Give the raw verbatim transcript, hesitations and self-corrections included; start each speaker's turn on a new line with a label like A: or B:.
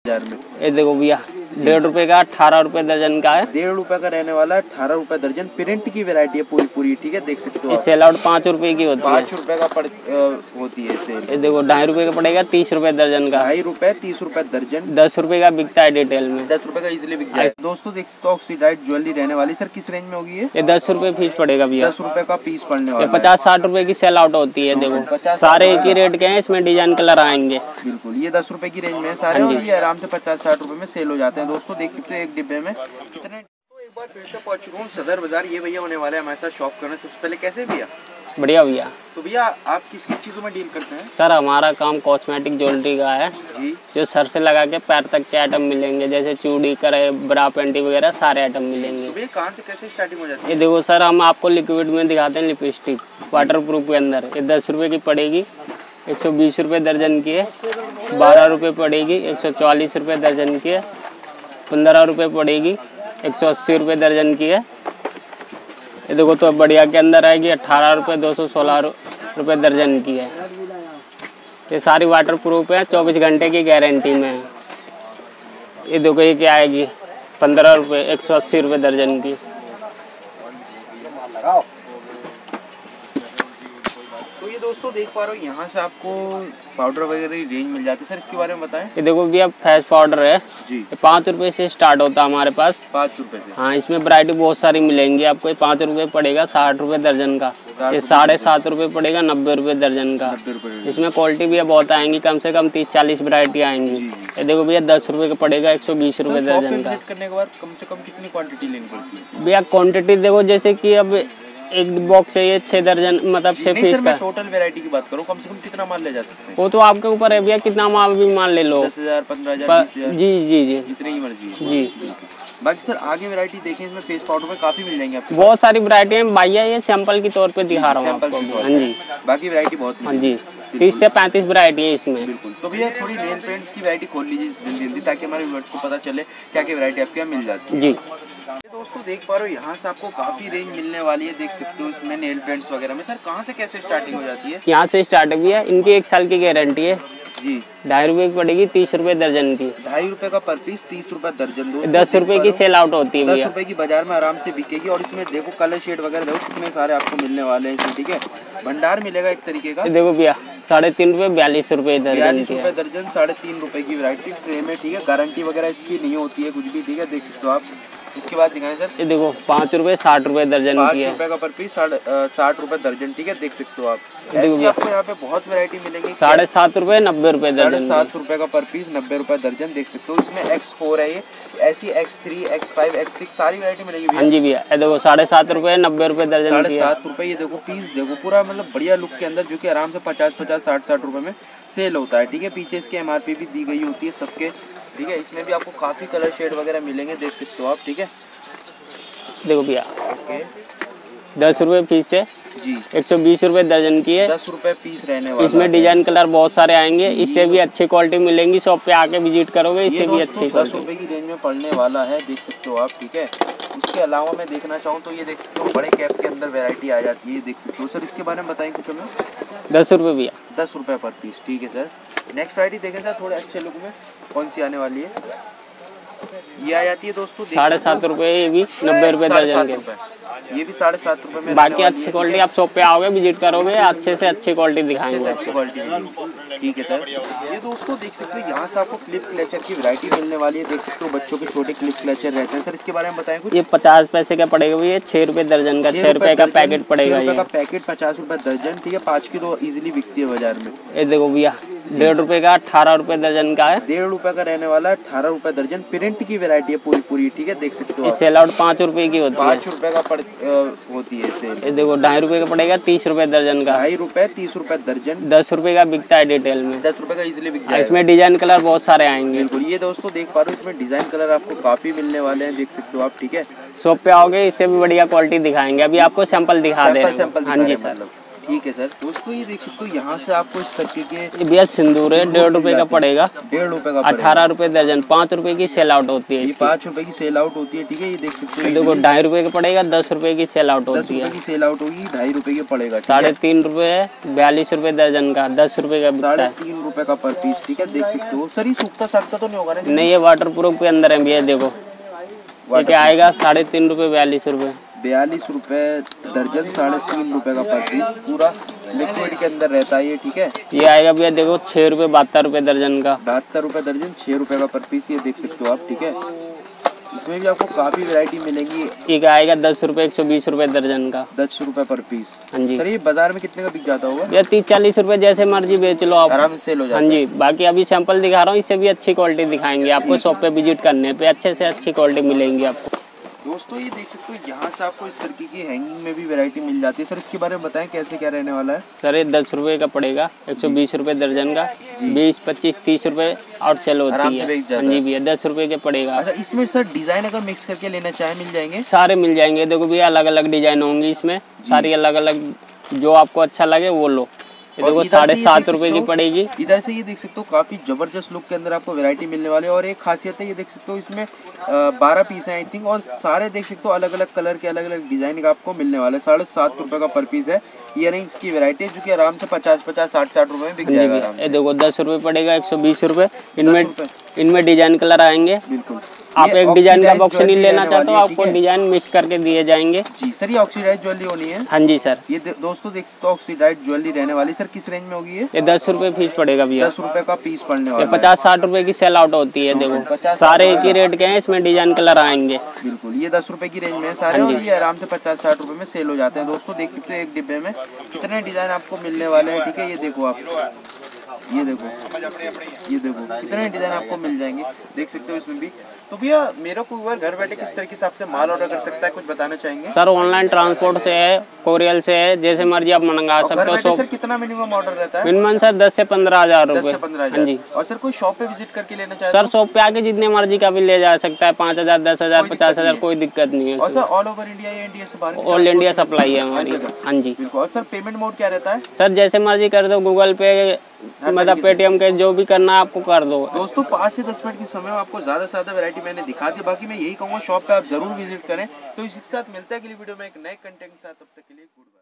A: हजार में।
B: ये देखो भैया डेढ़ रुपए का अठारह रुपए दर्जन का है।
A: डेढ़ रुपए का रहने वाला है, अठारह रुपए दर्जन। प्रिंट की वैरायटी है पूरी पूरी, ठीक है, देख सकते हो।
B: सेल आउट पाँच रुपए की होती है।
A: पाँच रुपए का पड़ आ, होती है सेल।
B: ये देखो ढाई रुपए का पड़ेगा, तीस रुपए दर्जन का।
A: ढाई रुपए तीस रुपए दर्जन।
B: दस रुपए का बिकता है डिटेल में।
A: दस रुपए का इजीली बिक जाए। दोस्तों देख सकते हो ऑक्सीडाइज ज्वेलरी रहने वाली। सर किस रेंज में होगी ये?
B: ये दस रुपए पीस पड़ेगा भैया।
A: दस रुपए का पीस पड़ने वाला है।
B: पचास साठ रुपए की सेल आउट होती है। देखो सारे एक ही रेट के हैं, इसमें डिजाइन कलर आएंगे।
A: बिल्कुल, ये दस रुपए की रेंज में है सारे, और ये आराम से पचास साठ रुपए में सेल हो जाते हैं। दोस्तों देख सकते हो एक डिब्बे में कितने। तो एक बार फिर से पहुंच चुका हूँ सदर बाजार। ये भैया होने वाले हैं हमारे साथ शॉप करने। सबसे पहले कैसे भैया?
B: बढ़िया भैया।
A: तो भैया आप किस किस चीज़ों में डील करते हैं?
B: सर हमारा काम कॉस्मेटिक ज्वेलरी का है
A: जी।
B: जो सर से लगा के पैर तक के आइटम मिलेंगे, जैसे चूड़ी, करे, ब्रा, पेंटी वगैरह सारे आइटम मिलेंगे।
A: तो भैया कहाँ से कैसे स्टार्टिंग हो जाती है?
B: ये देखो सर हम आपको लिक्विड में दिखाते हैं, लिपस्टिक वाटर प्रूफ के अंदर। ये दस रुपये की पड़ेगी, एक सौ बीस रुपये दर्जन की है। बारह रुपये पड़ेगी, एक सौ चालीस रुपये दर्जन की है। पंद्रह रुपये पड़ेगी, एक सौ अस्सी रुपये दर्जन की है। ये देखो तो बढ़िया के अंदर आएगी, अट्ठारह रुपये दो सौ सोलह रुपये दर्जन की है। ये सारी वाटर प्रूफ है, चौबीस घंटे की गारंटी में है। ये देखो ये क्या आएगी, पंद्रह रुपये, एक सौ अस्सी रुपये दर्जन की।
A: तो ये दोस्तों देख पा रहे हो यहाँ से आपको पाउडर वगैरह रेंज मिल जाती है। सर इसके बारे में बताएं।
B: ये देखो भैया फेस पाउडर है
A: जी,
B: ये पाँच रुपए से स्टार्ट होता है हमारे पास।
A: पाँच रुपए से?
B: हाँ, इसमें वैरायटी बहुत सारी मिलेंगी आपको। ये पाँच रुपए पड़ेगा, साठ रुपए दर्जन का। ये साढ़े सात रुपए पड़ेगा, नब्बे रुपए दर्जन का। इसमें क्वालिटी भी बहुत आएंगी, कम से कम तीस चालीस वैरायटी आएंगी। ये देखो भैया दस रुपए का पड़ेगा, एक सौ बीस रुपए दर्जन का।
A: करने के बाद कम से कम कितनी क्वांटिटी लेनी पड़ती है
B: भैया? क्वान्टिटी देखो जैसे कि अब एक बॉक्स चाहिए छः दर्जन, मतलब छः पीस का।
A: टोटल वैरायटी की बात करो, कम से कम कितना माल ले जा सकते हैं?
B: वो तो आपके ऊपर है भैया, कितना माल भी मान ले लो।
A: दस हजार पंद्रह हजार
B: जी जी जी
A: जितनी ही मर्जी
B: जी।
A: बाकी सर आगे वैरायटी देखें, इसमें फेस पाउडर में काफी मिल जाएंगे आपको।
B: बहुत सारी वैरायटी है भैया, ये सैंपल के तौर पे दिखा रहा हूँ आपको। हाँ जी,
A: बाकी वैरायटी बहुत।
B: हाँ जी, तीस से पैंतीस वैरायटी है इसमें।
A: बिल्कुल। तो भैया थोड़ी नेल पेंट्स की वैरायटी खोल लीजिए जल्दी जल्दी, ताकि हमारे व्यूअर्स को पता चले क्या क्या वैरायटी आपके यहाँ मिल जाती है।
B: जी
A: दोस्तों देख पा रहे हो यहाँ से आपको काफी रेंज मिलने वाली है, देख सकते हो इसमें नेल पेंट्स वगैरह में। सर कहाँ से कैसे स्टार्टिंग हो जाती है?
B: यहाँ से स्टार्ट भी है, इनकी एक साल की गारंटी है
A: जी।
B: ढाई रुपए की पड़ेगी, तीस रुपए दर्जन की।
A: ढाई रुपए का पर पीस, तीस रुपए दर्जन। दोस्तों
B: दस रुपए की सेल आउट होती है।
A: दस रुपए की बाजार में आराम से बिकेगी। और इसमें देखो कलर शेड वगैरह देखो कितने सारे आपको मिलने वाले हैं इसमें, ठीक है। भंडार मिलेगा एक तरीके का।
B: देखो भैया साढ़े तीन रुपए, बयालीस रुपए दर्जन।
A: बयालीस रुपए दर्जन, साढ़े तीन रुपए की वैरायटी ट्रे में, ठीक है। गारंटी वगैरह इसकी नहीं होती है कुछ भी, ठीक है, देख सकते हो आप। इसके बाद दिखाएं सर।
B: ये देखो पाँच रुपए साठ रुपए दर्जन की है।
A: पाँच रुपए का पर पीस, साठ रुपए दर्जन, ठीक है, देख सकते हो आप। ऐसी आपको यहाँ पे बहुत वैरायटी मिलेंगी।
B: साढ़े सात रुपए, नब्बे रुपए दर्जन।
A: सात रुपए का पर पीस, नब्बे रुपए दर्जन, देख सकते हो। इसमें एक्स फोर है, ये ऐसी X three, X five, X six सारी वैरायटी मिलेगी।
B: हाँ जी भैया, ये देखो साढ़े सात रुपए, नब्बे रुपए दर्जन।
A: साढ़े सात रुपए। ये देखो पीस देखो पूरा मतलब बढ़िया लुक के अंदर, जो कि आराम से पचास पचास साठ साठ रुपए में सेल होता है, ठीक है। पीछे इसके एमआरपी भी दी गई होती है सबके, ठीक है। इसमें भी आपको काफी कलर शेड वगैरह मिलेंगे, देख सकते हो आप, ठीक है।
B: देखो भैया
A: ओके,
B: दस रुपए पीस से
A: जी,
B: एक सौ बीस रुपए दर्जन की है।
A: दस रुपए पीस रहने वाला।
B: इसमें डिजाइन कलर बहुत सारे आएंगे, इससे भी अच्छी क्वालिटी मिलेंगी। शॉप पे आके विजिट करोगे, इससे भी अच्छी।
A: दस रुपए की रेंज में पड़ने वाला है, देख सकते हो आप, ठीक है। इसके अलावा मैं देखना चाहूँ तो ये देख सकते हो बड़े कैप के अंदर वैरायटी आ जाती है, देख सकते हो। सर इसके बारे में बताएं कुछ हमें।
B: दस रुपए भैया,
A: दस रुपए पर पीस, ठीक है सर। नेक्स्ट वैरायटी देखें सर थोड़े अच्छे लुक में, कौन सी आने वाली है? ये आ जाती है दोस्तों
B: साढ़े सात रुपए, ये भी नब्बे रुपए दर्जन के।
A: ये भी साढ़े सात रुपए में।
B: बाकी अच्छी क्वालिटी, आप शॉप पे आओगे विजिट करोगे, अच्छे से अच्छी क्वालिटी दिखाएंगे।
A: अच्छी क्वालिटी, ठीक है सर। ये दोस्तों देख सकते हो यहाँ से आपको क्लिप क्लचर की वैरायटी मिलने वाली है, देख सकते हो बच्चों के छोटे क्लिप क्लचर रहते हैं। सर इसके बारे में बताएं कुछ।
B: ये पचास पैसे का पड़ेगा भैया, छः रुपए दर्जन का, छः रुपए का पैकेट पड़ेगा। ये
A: का पैकेट पचास रुपए दर्जन, ठीक है। पाँच की तो इजीली बिकती है बाजार में।
B: ये देखो भैया डेढ़ रुपए का अठारह रुपए दर्जन का है।
A: डेढ़ रुपए का रहने वाला है, अठारह रुपए दर्जन। प्रिंट की वैरायटी है पूरी पूरी, ठीक है, देख सकते हो।
B: सेल आउट पाँच रुपए की होती है।
A: पाँच रुपए का पड़ होती है सेल।
B: ये देखो ढाई रुपए का पड़ेगा, तीस रुपए दर्जन का।
A: ढाई रुपए तीस रुपए दर्जन।
B: दस रुपए का बिकता है डिटेल में।
A: दस रुपए का इजीली बिक जाएगा।
B: इसमें डिजाइन कलर बहुत सारे आएंगे।
A: बिल्कुल। ये दोस्तों देख पा रहे हो इसमें डिजाइन कलर आपको काफी मिलने वाले हैं, देख सकते हो आप, ठीक है।
B: शॉप पे आओगे, इससे भी बढ़िया क्वालिटी दिखाएंगे। अभी आपको सैंपल दिखा दे रहे हैं। हाँ जी सर,
A: ठीक है सर। दोस्तों ये देख सकते हो यहाँ से आपको इस तरीके के
B: ये भैया सिंदूर है, डेढ़ रुपए का पड़ेगा,
A: डेढ़ रुपए का
B: अठारह रुपए दर्जन, पाँच रुपए की सेल आउट होती है
A: ये
B: इसकी।
A: पाँच रुपए की सेल आउट होती है, ठीक है। ये देख सकते हो
B: देखो ढाई रुपए का पड़ेगा, दस रुपए की सेल आउट
A: दस
B: होती
A: रुपए
B: है।
A: की सेल आउट होगी, ढाई रुपए की पड़ेगा,
B: साढ़े तीन रुपए है, बयालीस रुपए दर्जन का, दस रुपए का बिकता
A: साढ़े
B: है।
A: तीन रुपए का पर पीस, ठीक है। देख सकते हो सर, ये सूखता साखता तो नहीं होगा ना?
B: नहीं, ये वाटर प्रूफ के अंदर है भैया। देखो ये क्या आएगा, साढ़े तीन रुपए, बयालीस रुपए,
A: बयालीस रुपए दर्जन, साढ़े तीन रुपए का पर पीस, पूरा लिक्विड के अंदर रहता है ये, ठीक है।
B: ये आएगा भैया देखो छः रुपये बहत्तर रुपये दर्जन का,
A: बहत्तर रुपए दर्जन, छः रुपए का पर पीस, ये देख सकते हो आप, ठीक है। इसमें भी आपको काफी वैरायटी मिलेंगी।
B: एक आएगा दस रुपये, एक सौ बीस रुपये दर्जन का,
A: दस रुपए पर पीस।
B: हाँ जी।
A: सर ये बाजार में कितने का बिक जाता होगा?
B: भैया तीस चालीस रुपये जैसे मर्जी बेच लो आप,
A: आराम से सेल हो जाता
B: हाँ जी। बाकी अभी सैंपल दिखा रहा हूँ, इससे भी अच्छी क्वालिटी दिखाएंगे आपको। शॉप पे विजिट करने पे अच्छे से अच्छी क्वालिटी मिलेंगी आपको।
A: दोस्तों ये देख सकते हो यहाँ से आपको इस तरीके की हैंगिंग में भी वैरायटी मिल जाती है। सर इसके बारे में बताएं कैसे क्या रहने वाला है?
B: सर ये दस रुपये का पड़ेगा, एक सौ बीस रुपये दर्जन का, बीस पच्चीस तीस रुपये आउट सेल होती है, हाँ जी भैया। दस रुपये के पड़ेगा।
A: अच्छा, इसमें सर डिजाइन अगर मिक्स करके लेना चाहे मिल जाएंगे?
B: सारे मिल जाएंगे। देखो भैया अलग अलग डिजाइन होंगी इसमें, सारी अलग अलग, जो आपको अच्छा लगे वो लो। ये देखो साढ़े सात रुपए की पड़ेगी।
A: इधर से ये देख सकते हो काफी जबरदस्त लुक के अंदर आपको वैरायटी मिलने वाली है। और एक खासियत है, ये देख सकते हो इसमें बारह पीस है आई थिंक, और सारे देख सकते हो अलग अलग कलर के, अलग अलग डिजाइन का आपको मिलने वाला है। साढ़े सात रुपए का पर पीस है। इयररिंग्स की वैरायटी है जो कि आराम से पचास पचास साठ साठ रुपए में बिक जाएगा आराम से।
B: ये देखो दस रुपए पड़ेगा, एक सौ बीस रुपए। इनमें इनमें डिजाइन कलर आएंगे।
A: बिल्कुल,
B: आप एक डिजाइन का बॉक्स नहीं लेना चाहते हो, आपको डिजाइन मिक्स करके दिए जाएंगे।
A: जी सर, ये ऑक्सीडाइज ज्वेलरी होनी है?
B: हाँ जी सर।
A: ये दोस्तों देख सकते हो ऑक्सीडाइज ज्वेलरी रहने वाली। सर किस रेंज में होगी ये?
B: ये दस रुपए फीस पड़ेगा भैया।
A: दस रुपए का पीस पड़ने वाला है।
B: पचास साठ रुपए की सेल आउट होती है। देखो सारे एक ही रेट के हैं, इसमें डिजाइन कलर आएंगे।
A: बिल्कुल, ये दस रुपए की रेंज में है सारे, और ये आराम से पचास साठ रुपए में सेल हो जाते हैं। दोस्तों देख सकते हो एक डिब्बे में कितने डिजाइन आपको मिलने वाले हैं, ठीक है। ये देखो आप, ये देखो, ये देखो कितने डिजाइन आपको मिल जाएंगे, देख सकते हो इसमें भी। तो भैया मेरे को घर बैठे किस तरीके से आपसे माल ऑर्डर कर सकता है, कुछ बताना चाहेंगे?
B: सर ऑनलाइन ट्रांसपोर्ट से है, कोरियल से है, जैसे मर्जी आप मंगा सकते हो।
A: सर कितना मिनिमम ऑर्डर रहता है?
B: मिनिमम सर दस से पंद्रह हजार
A: दस
B: रुपए।
A: से पंद्रह
B: हाँ
A: हजार
B: जी।
A: और सर कोई शॉप पे विजिट करके लेना चाहे
B: सर शॉप पे आके जितने मर्जी का भी ले जा सकता है, पाँच हजार दस हजार पचास हजार कोई दिक्कत नहीं है।
A: और सर ऑल ओवर इंडिया या इंडिया से बाहर?
B: ऑल इंडिया सप्लाई है हमारी। हाँ जी
A: बिल्कुल। और सर पेमेंट मोड क्या रहता है?
B: सर जैसे मर्जी कर दो, गूगल पे मतलब पेटीएम के, जो भी करना है आपको कर दो।
A: दोस्तों पाँच से दस मिनट के समय में आपको ज्यादा से ज्यादा वैरायटी मैंने दिखा दी। बाकी मैं यही कहूँगा शॉप पे आप जरूर विजिट करें। तो इसी के साथ मिलता है अगली वीडियो में एक नए कंटेंट के साथ। तब तक के लिए गुड बाय।